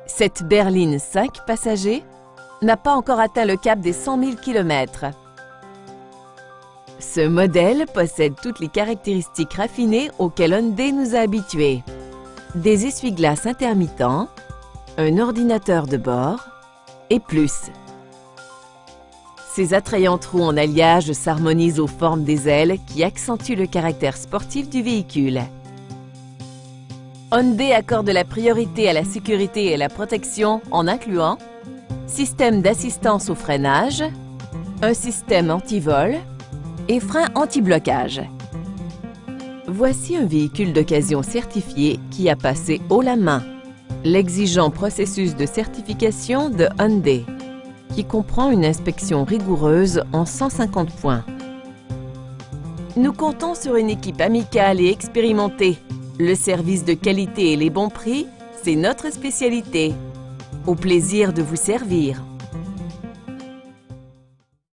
Cette berline 5 passagers n'a pas encore atteint le cap des 100 000 km. Ce modèle possède toutes les caractéristiques raffinées auxquelles Hyundai nous a habitués. Des essuie-glaces intermittents, un ordinateur de bord et plus. Ces attrayantes roues en alliage s'harmonisent aux formes des ailes qui accentuent le caractère sportif du véhicule. Hyundai accorde la priorité à la sécurité et la protection en incluant système d'assistance au freinage, un système anti-vol et frein anti-blocage. Voici un véhicule d'occasion certifié qui a passé haut la main l'exigeant processus de certification de Hyundai, qui comprend une inspection rigoureuse en 150 points. Nous comptons sur une équipe amicale et expérimentée. Le service de qualité et les bons prix, c'est notre spécialité. Au plaisir de vous servir.